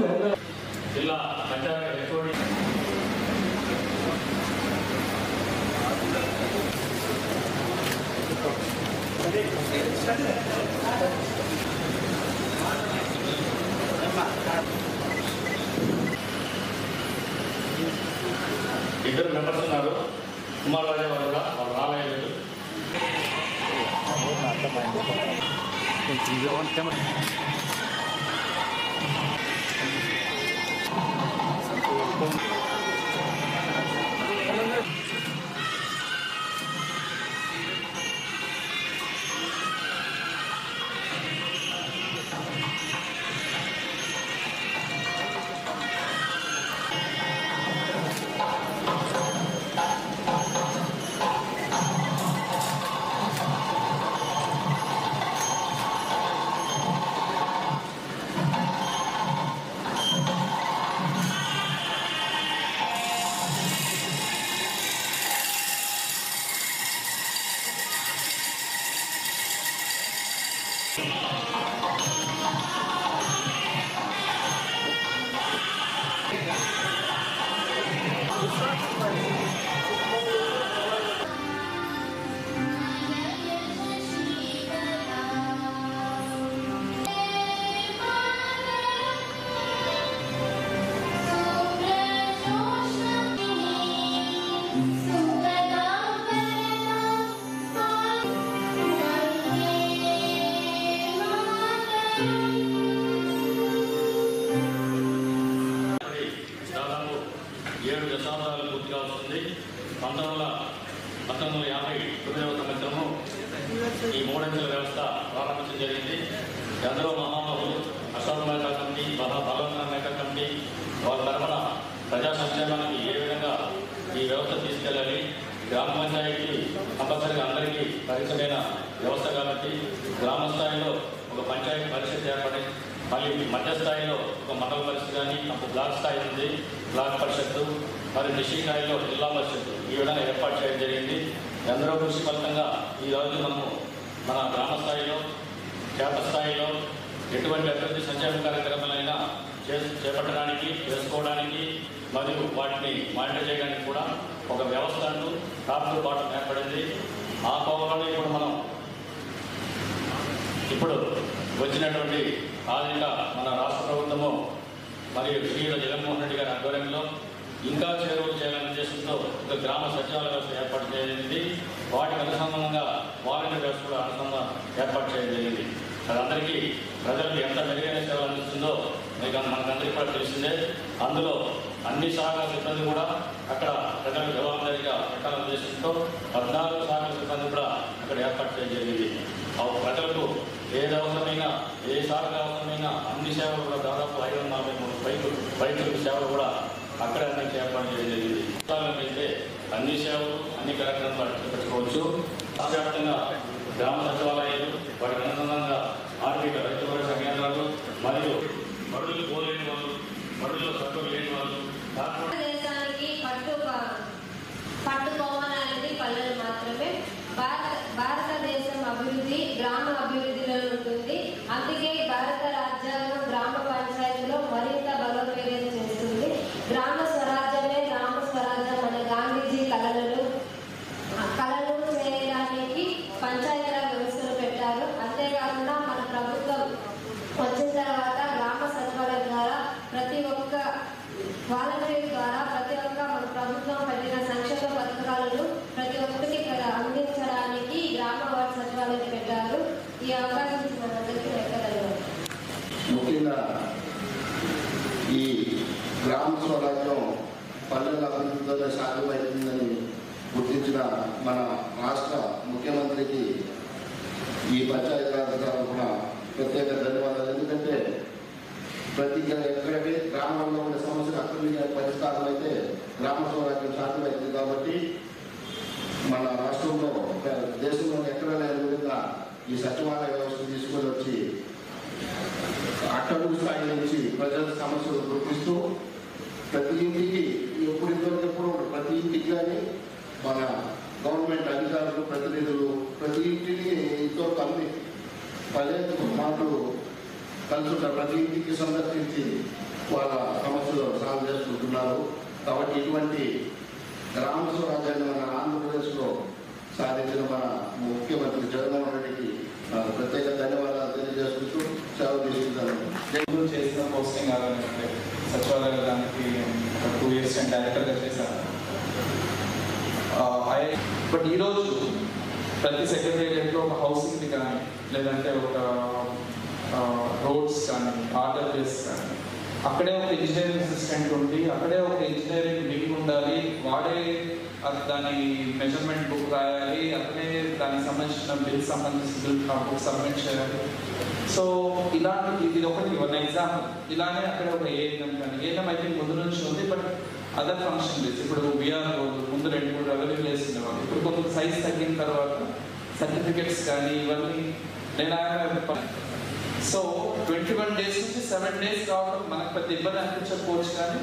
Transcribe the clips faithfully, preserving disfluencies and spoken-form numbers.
జిల్లా పంచాయతీ హెచ్ఓడి ఇద్దరు మెంబర్స్ ఉన్నారు. కుమార్ రాజా వాళ్ళు కూడా వాళ్ళు రాలేదు. ఏడు దశాబ్దాలు పూర్తిగా వస్తుంది. పంతొమ్మిది వందల పంతొమ్మిది వందల యాభై తొమ్మిదవ సంవత్సరము ఈ మూడంచెల వ్యవస్థ ప్రారంభించడం జరిగింది. ఎందరో మహానుభావులు అశోక్ మేకా కమిటీ, మహా బలవంతరాం మేకా కమిటీ వాళ్ళ తరఫున ప్రజా సంక్షేమానికి ఏ విధంగా ఈ వ్యవస్థ తీసుకెళ్ళాలి, గ్రామ పంచాయతీ కంపల్సరిగా అందరికీ పరిచయమైన వ్యవస్థ కాబట్టి గ్రామ స్థాయిలో ఒక పంచాయతీ పరిషత్ ఏర్పడి మళ్ళీ మధ్య స్థాయిలో ఒక మండల పరిషత్ కానీ అప్పుడు బ్లాక్ స్థాయి ఉంది, బ్లాక్ పరిషత్తు, మరి డిస్ట్రిక్ట్ స్థాయిలో జిల్లా పరిషత్తు ఈ విధంగా ఏర్పాటు చేయడం జరిగింది. ఎందరో కృషి ఫలితంగా ఈరోజు మనము మన గ్రామ స్థాయిలో క్షేత్ర స్థాయిలో ఎటువంటి అభివృద్ధి సంక్షేమ కార్యక్రమాలైనా చే చేపట్టడానికి చేసుకోవడానికి మరియు వాటిని మానిటర్ చేయడానికి కూడా ఒక వ్యవస్థ అంటూ టాప్తో పాటు ఏర్పడింది. ఆ కోవలోనే ఇప్పుడు మనం ఇప్పుడు వచ్చినటువంటి ఆధునిక మన రాష్ట్ర ప్రభుత్వము మరియు శ్రీల జగన్మోహన్ రెడ్డి గారి ఆధ్వర్యంలో ఇంకా చేరువలు చేయాలనే ఉద్దేశంతో ఒక గ్రామ సచివాలయ వ్యవస్థ ఏర్పాటు చేయడం, వాటికి అనుసంధానంగా వాలంటీర్ వ్యవస్థ కూడా అనుసంధానం ఏర్పాటు చేయడం జరిగింది. అది అందరికీ ప్రజలకు ఎంత మెరుగైన సేవలు అందిస్తుందో మీకు మనకందరికీ కూడా తెలిసిందే. అందులో అన్ని శాఖల సిబ్బంది కూడా అక్కడ ప్రజలకు జవాబుదారీగా పెట్టాలనే ఉద్దేశంతో పద్నాలుగు శాఖల సిబ్బంది కూడా అక్కడ ఏర్పాటు చేయడం జరిగింది. ప్రజలకు ఏది అవసరమైనా ఏ శాఖ అవసరమైనా అన్ని సేవలు కూడా దాదాపు ఐదు వందల నలభై మూడు పైపు రైతుల సేవలు కూడా అక్కడే అన్ని ఏర్పాటు చేయడం జరిగింది. అయితే అన్ని సేవలు అన్ని కార్యక్రమాలు పెట్టుకోవచ్చు. రాష్ట్రవ్యాప్తంగా గ్రామ సచివాలయాలు వాటికి అనుసంధానంగా ఆర్థిక రైతు భరోసా కేంద్రాలు మరియు బడులు పోలేని వాళ్ళు, బడుల్లో సత్తులు లేని వాళ్ళు దేశానికి పట్టు పట్టుకోవాలనేది పల్లెలు మాత్రమే. భారత భారతదేశం అభివృద్ధి గ్రామ అభివృద్ధిలో ఉంటుంది. అందుకే భారత రాజ్యాంగం గ్రామ పంచాయతీలో మరింత బలోపేతం చేస్తుంది. గ్రామ స్వరాజ్యమే గ్రామ స్వరాజ్యం అనే గాంధీజీ కళలను కళలు చేయడానికి పంచాయతీరాజ్ వ్యవస్థను పెట్టారు. అంతేకాకుండా మన ప్రభుత్వం వచ్చిన తర్వాత గ్రామ సచివాలయం ద్వారా ప్రతి ఒక్క వాలంటీర్ ద్వారా ప్రతి ఒక్క మన ప్రభుత్వం పెట్టిన సంక్షేమ పథకాలను ప్రతి ఒక్కరికి అందించడానికి గ్రామ వార్డు సచివాలయం పెట్టారు. ఈ అవకాశం మనందరికీ ఎక్కగలరు. ముఖ్యంగా ఈ గ్రామ స్వరాజ్యం పల్లెల అభివృద్ధితో సాధ్యమవుతుందని గుర్తించిన మన రాష్ట్ర ముఖ్యమంత్రికి ఈ పంచాయతీరాజ్ తరఫున ప్రత్యేక ధన్యవాదాలు. ఎందుకంటే ప్రతి ఎక్కడైతే గ్రామంలో ఉండే సమస్యలు అక్కడ పరిష్కారం అయితే గ్రామ స్వరాజ్యం సాధ్యమవుతుంది. కాబట్టి మన రాష్ట్రంలో దేశంలో ఎక్కడ లేని విధంగా ఈ సచివాలయ వ్యవస్థ తీసుకొని వచ్చి అట్టడుగు స్థాయి నుంచి ప్రజల సమస్యలు గుర్తిస్తూ ప్రతి ఇంటికి ఎప్పుడు ఇంతవరకు ప్రతి ఇంటికి కానీ మన గవర్నమెంట్ అధికారులు ప్రతినిధులు ప్రతి ఇంటిని ఇంతవరకు అన్ని పల్లె మాటలు కలుసుంటారు. ప్రతి ఇంటికి సందర్శించి వాళ్ళ సమస్యలు సాల్వ్ చేసుకుంటున్నారు. కాబట్టి ఇటువంటి గ్రామ స్వరాజ్యాన్ని మన ఆంధ్రప్రదేశ్లో సాధించిన మన ముఖ్యమంత్రి జగన్మోహన్ రెడ్డికి ప్రత్యేక ధన్యవాదాలు తెలియజేసుకుంటూ సేవ తీసుకుంటాను. చేసిన పోస్టింగ్ అలానే సచివాలయ దానికి ఒక టూ ఇయర్స్ నేను డైరెక్టర్గా చేశాను. బట్ ఈరోజు ప్రతి సెక్రటేరియట్లో ఒక హౌసింగ్ది కానీ లేదంటే ఒక రోడ్స్ కానీ ఆర్డర్స్ కానీ అక్కడే ఒక ఇంజనీరింగ్ అసిస్టెంట్ ఉండి అక్కడే ఒక ఇంజనీరింగ్ వింగ్ ఉండాలి. వాడే దాని మెజర్మెంట్ బుక్ రాయాలి, అక్కడే దానికి సంబంధించిన బిల్ సంబంధించిన బిల్ బుక్ సబ్మిట్ చేయాలి. సో ఇలాంటి ఇది ఒకటి వన్ ఎగ్జాంపుల్. ఇలానే అక్కడ ఒక ఏఎన్ఎం కానీ ఏఎన్ఎం అయితే ముందు నుంచి ఉంది. బట్ అదర్ ఫంక్షన్ లేదు. ఇప్పుడు విఆర్ ముందు రెండు మూడు రెవెన్యూ ప్లేస్ ఉండేవాళ్ళు. ఇప్పుడు కొంత సైజ్ తగ్గిన తర్వాత సర్టిఫికెట్స్ కానీ ఇవన్నీ నేను సో ట్వంటీ వన్ డేస్ నుంచి సెవెన్ డేస్ కావడం మనకు పెద్ద ఇబ్బంది అనిపించకపోవచ్చు. కానీ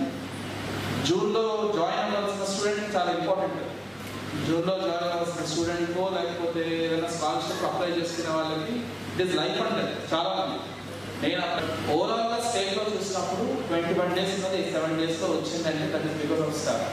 జూన్లో జాయిన్ అవ్వాల్సిన స్టూడెంట్ చాలా ఇంపార్టెంట్. జూన్లో జాయిన్ అవ్వాల్సిన స్టూడెంట్కో లేకపోతే ఏదైనా స్కాలర్షిప్ అప్లై చేసుకునే వాళ్ళకి ఇట్ ఈస్ లైఫ్ అంటే చాలా మంది. నేను అక్కడ ఓవరాల్గా స్టేట్లో చూసినప్పుడు ట్వంటీ వన్ డేస్ ఉన్నది సెవెన్ డేస్లో వచ్చిందంటే that is because of star.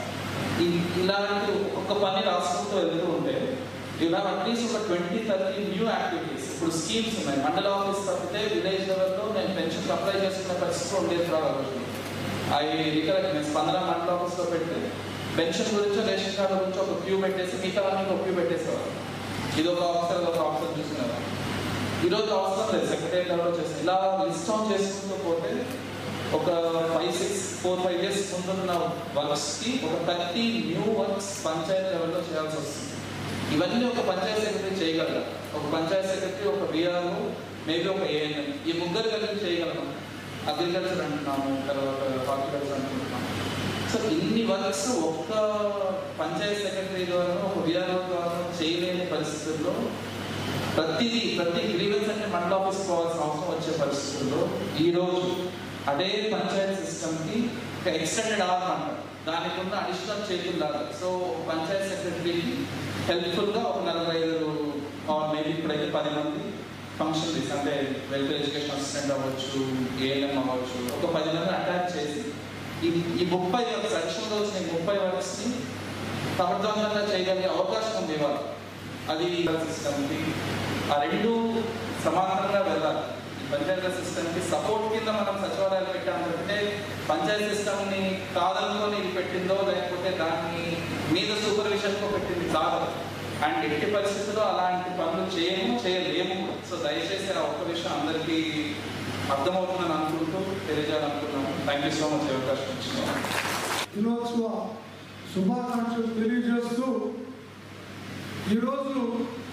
ఇలాంటి ఒక్క పని రాసుకుంటూ వెళ్తూ ఉంటే ఇలా అట్లీస్ట్ ఒక ట్వంటీ థర్టీ న్యూ యాక్టివిటీస్. ఇప్పుడు స్కీమ్స్ ఉన్నాయి. మండల ఆఫీస్ తప్పితే విలేజ్ లెవెల్లో నేను పెన్షన్ అప్లై చేసుకునే పరిస్థితి ఉండేది రావాలి. అవి రికరెక్ట్ నేను స్పందన మండల ఆఫీస్లో పెడితే పెన్షన్ గురించి రేషన్ కార్డు గురించి ఒక క్యూ పెట్టేసి మిగతా అన్ని ఒక క్యూ పెట్టేసేవారు. ఇది ఒక ఆఫీసర్ ఒక ఆఫీసర్ చూసినారు. ఈరోజు అవసరం లేదు, సెక్రటరీ లెవెల్లో చేసి ఇలా లిస్ట్ ఆన్ చేసుకుంటూ పోతే ఒక five six four five years ముందున్న వర్క్స్కి ఒక థర్టీ న్యూ వర్క్స్ పంచాయతీ లెవెల్లో చేయాల్సి వస్తుంది. ఇవన్నీ ఒక పంచాయతీ సెక్రటరీ చేయగలరు. ఒక పంచాయతీ సెక్రటరీ, ఒక విఆర్ఓ, మేబీ ఒక ఏఎన్ఎం, ఈ ముగ్గురు కలిసి చేయగలం. అగ్రికల్చర్ అంటున్నాము, తర్వాత హార్టికల్చర్ అంటున్నాము. సో ఇన్ని వర్క్స్ ఒక్క పంచాయతీ సెక్రటరీ ద్వారా ఒక విఆర్ఓ ద్వారా చేయలేని పరిస్థితుల్లో ప్రతిదీ ప్రతి గ్రీవెన్స్ అంటే మండల ఆఫీస్ పోవాల్సిన అవసరం వచ్చే పరిస్థితుల్లో ఈరోజు అదే పంచాయతీ సిస్టమ్కి ఒక ఎక్స్టెండెడ్ ఆర్మ్ అంటారు. దానికి ఉన్న అడిషనల్ చేతులు లాగా. సో పంచాయతీ సెక్రటరీకి హెల్ప్ఫుల్గా ఒక నలభై ఐదు మేబీ ఇప్పుడైతే పది మంది ఫంక్షన్ తీసి అంటే వెల్ఫేర్ ఎడ్యుకేషన్ అసిస్టెంట్ అవ్వచ్చు, ఏఎన్ఎం అవ్వచ్చు, ఒక పది మంది అటాచ్ చేసి ఈ ఈ ముప్పై వర్క్స్ అడిషనల్గా వచ్చిన ముప్పై వర్క్స్ని సమర్థవంతంగా చేయగలిగే అవకాశం ఉంది ఇవాళ. అది సిస్టమ్కి ఆ రెండు సమాంతరంగా వెళ్ళాలి. పంచాయతీ సిస్టమ్కి సపోర్ట్ కింద మనం సచివాలయాలు పెట్టామంటే పంచాయతీ సిస్టమ్ని కాదనుకొని ఇది పెట్టిందో లేకపోతే దాన్ని మీద సూపర్విజన్కో పెట్టింది కాదు. అండ్ ఎట్టి పరిస్థితుల్లో అలాంటి పనులు చేయము చేయలేము. సో దయచేసి ఆ ఒక్క విషయం అందరికీ అర్థమవుతుందని అనుకుంటూ తెలియజేయాలనుకున్నాము. థ్యాంక్ యూ సో మచ్ అవకాశం ఇచ్చినాము. దినోత్సవ శుభాకాంక్షలు తెలియజేస్తూ ఈరోజు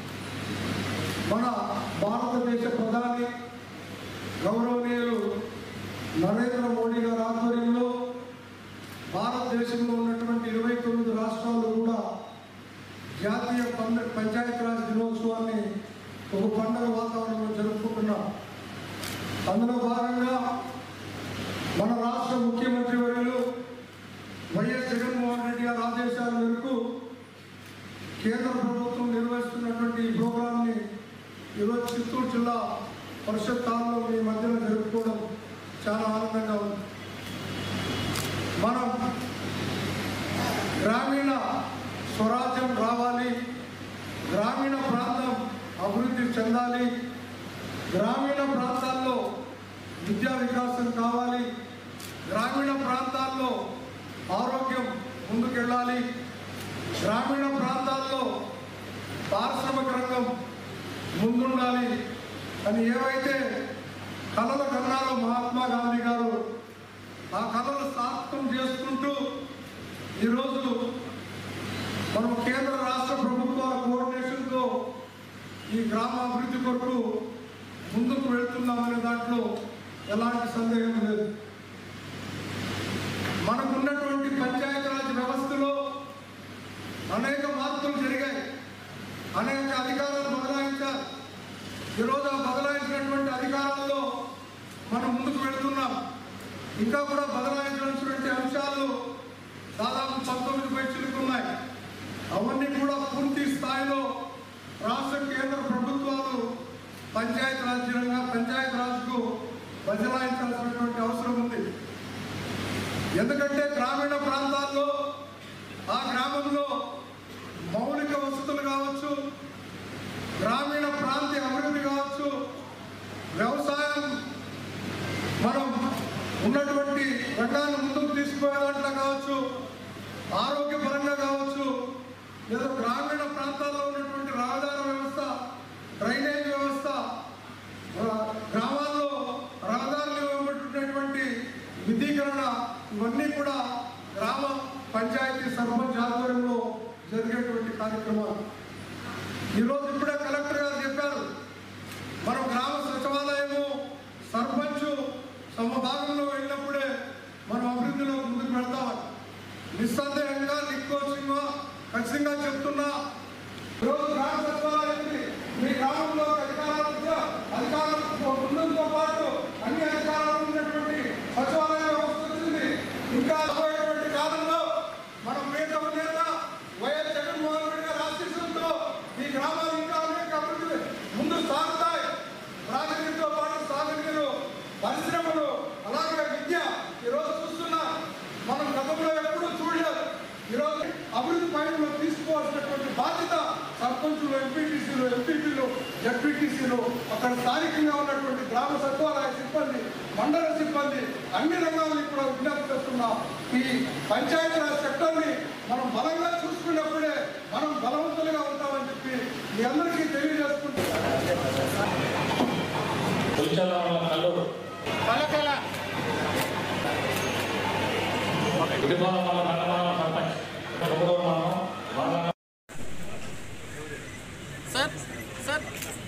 మన భారతదేశ ప్రధాని గౌరవనీయులు నరేంద్ర మోడీ గారి ఆధ్వర్యంలో భారతదేశంలో ఉన్నటువంటి ఇరవై తొమ్మిది రాష్ట్రాలు కూడా జాతీయ పంచాయతీరాజ్ దినోత్సవాన్ని ఒక పండుగ వాతావరణంలో జరుపుకుంటున్నాం. అందులో భాగంగా మన రాష్ట్ర ముఖ్యమంత్రి వర్యులు వైఎస్ జగన్మోహన్ రెడ్డి గారి ఆదేశాల మేరకు కేంద్ర ప్రభుత్వం నిర్వహిస్తున్నటువంటి ఈ ప్రోగ్రాంని ఈరోజు చిత్తూరు జిల్లా పరిషత్ హాల్లో మీ మధ్యన జరుపుకోవడం చాలా ఆనందంగా ఉంది. మనం గ్రామీణ స్వరాజ్యం రావాలి, గ్రామీణ ప్రాంతం అభివృద్ధి చెందాలి, గ్రామీణ ప్రాంతాల్లో విద్యా వికాసం కావాలి, గ్రామీణ ప్రాంతాల్లో ఆరోగ్యం ముందుకెళ్ళాలి, గ్రామీణ ప్రాంతాల్లో పారిశ్రామిక రంగం ముందుండాలి అని ఏవైతే కలలు కన్నారో మహాత్మా గాంధీ గారు ఆ కళలు సార్థకం చేసుకుంటూ ఈరోజు మనం కేంద్ర రాష్ట్ర ప్రభుత్వాల కోఆర్డినేషన్తో ఈ గ్రామ అభివృద్ధి కొరకు ముందుకు వెళ్తున్నామనే దాంట్లో ఎలాంటి సందేహం లేదు. మనకున్నటువంటి పంచాయతీరాజ్ వ్యవస్థలో అనేక మార్పులు జరిగాయి, అనేక అధికారాలు బదలాయించారు. ఈరోజు ఆ బదలాయించినటువంటి అధికారాల్లో మనం ముందుకు వెళుతున్నాం. ఇంకా కూడా బదలాయించినటువంటి అంశాలు దాదాపు పంతొమ్మిది పై చిలుకున్నాయి. అవన్నీ కూడా పూర్తి స్థాయిలో రాష్ట్ర కేంద్ర ప్రభుత్వాలు పంచాయతీ రాజ్యంగా పంచాయతీ రాజ్కు బదలాయించాల్సినటువంటి అవసరం ఉంది. ఎందుకంటే గ్రామీణ ప్రాంతాల్లో ఆ గ్రామంలో మౌలిక వసతులు కావచ్చు, గ్రామీణ ప్రాంతీయ అభివృద్ధి కావచ్చు, వ్యవసాయం మనం ఉన్నటువంటి రంగాన్ని ముందుకు తీసుకుపోయేదాంట్లో కావచ్చు, ఆరోగ్యపరంగా కావచ్చు, లేదా గ్రామీణ ప్రాంతాల్లో ఉన్నటువంటి రహదారి వ్యవస్థ, డ్రైనేజ్ వ్యవస్థ, గ్రామాల్లో రహదారులు ఇవ్వబడుతున్నటువంటి విధీకరణ, ఇవన్నీ కూడా గ్రామ పంచాయతీ సర్పంచ్ ఆధ్వర్యంలో జరిగేటువంటి కార్యక్రమాలు. ఈరోజు ఇప్పుడే కలెక్టర్ గారు చెప్పారు, మనం గ్రామ సచివాలయము సర్పంచ్ సమభాగంలో వెళ్ళినప్పుడే మనం అభివృద్ధిలో ముందుకు వెళ్తామని. నిస్సందేహంగా నిక్కోచింగా ఖచ్చితంగా చెప్తున్నా, ఈరోజు గ్రామ సచివాలయానికి మీ గ్రామంలో అధికారాలు అధికారం ఉండడంతో పాటు అన్ని అధికారాలు ఉన్నటువంటి సచివాలయ వ్యవస్థ వచ్చింది. ఇంకా రాబోయేటువంటి కాలంలో మనం పేద నేత వైఎస్ జగన్మోహన్ రెడ్డి గారి ఆశీస్సులతో ఈ గ్రామాలు ఇంకా అనేక అభివృద్ధి ముందు సాగుతాయి. రాజకీయంతో పాటు సాగునీరు, పరిశ్రమలు, అలాగే విద్య ఈరోజు చూస్తున్నా, మనం గతంలో ఎప్పుడూ చూడలేదు. ఈరోజు అభివృద్ధి పైన తీసుకోవాల్సినటువంటి బాధ్యత సర్పంచులు, ఎంపీటీసీలు, ఎంపీపీలు, జడ్పీటీసీలు, అక్కడ స్థానికంగా ఉన్నటువంటి గ్రామ సచివాలయ సిబ్బంది, మండల సిబ్బంది, అన్ని రంగాలను కూడా విజ్ఞప్తి చేస్తున్నాం. ఈ పంచాయతీరాజ్ సెక్టర్ని మనం బలంగా చూసుకున్నప్పుడే మనం బలవంతులుగా ఉంటామని చెప్పి మీ అందరికీ తెలియజేసుకుంటున్నాం. సార్ సార్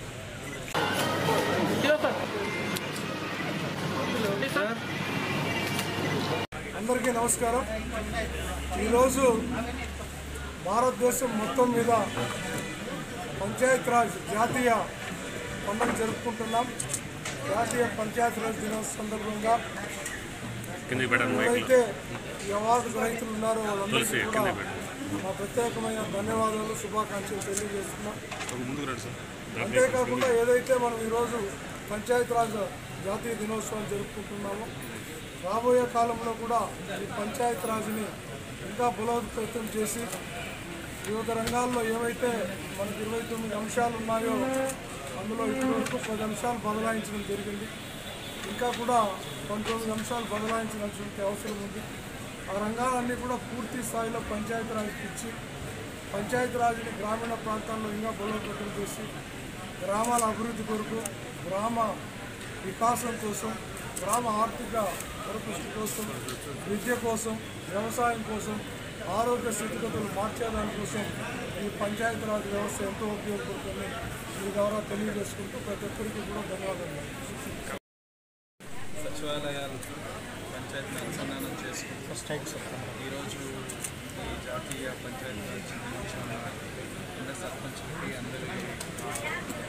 సార్ అందరికీ నమస్కారం. ఈరోజు భారతదేశం మొత్తం మీద పంచాయతీరాజ్ జాతీయ పండుగ జరుపుకుంటున్నాం. జాతీయ పంచాయతీరాజ్ దినోత్సవం సందర్భంగా ఎవరైతే ఈ అవార్డు గ్రహీతలు ఉన్నారో వాళ్ళందరికీ కూడా మా ప్రత్యేకమైన ధన్యవాదాలు, శుభాకాంక్షలు తెలియజేస్తున్నాం. అంతేకాకుండా ఏదైతే మనం ఈరోజు పంచాయతీరాజ్ జాతీయ దినోత్సవం జరుపుకుంటున్నామో, రాబోయే కాలంలో కూడా ఈ పంచాయతీరాజ్ని ఇంకా బలోపేతం చేసి వివిధ రంగాల్లో ఏవైతే మనకు ఇరవై తొమ్మిది అంశాలు ఉన్నాయో అందులో ఇప్పటివరకు పది అంశాలు బదలాయించడం జరిగింది. ఇంకా కూడా పంతొమ్మిది అంశాలు బదలాయించాల్సిన అవసరం ఉంది. ఆ రంగాలన్నీ కూడా పూర్తి స్థాయిలో పంచాయతీరాజ్కి ఇచ్చి పంచాయతీరాజ్ని గ్రామీణ ప్రాంతాల్లో ఇంకా బలోపేతం చేసి గ్రామాల అభివృద్ధి కొరకు, గ్రామ వికాసం కోసం, గ్రామ ఆర్థిక పరిపుష్టి కోసం, విద్య కోసం, వ్యవసాయం కోసం, ఆరోగ్య స్థితిగతులు మార్చేదానికోసం ఈ పంచాయతీరాజ్ వ్యవస్థ ఎంతో ఉపయోగపడుతుంది. మీ ద్వారా తెలియజేసుకుంటూ ప్రతి ఒక్కరికి కూడా ధన్యవాదాలు. సచివాలయాలు పంచాయతీ అనుసంధానం చేసుకుంటూ ఫస్ట్ టైం ఈరోజు ఈ జాతీయ పంచాయతీ రాజ్ దినోత్సవం సర్పంచ్కి అందరికీ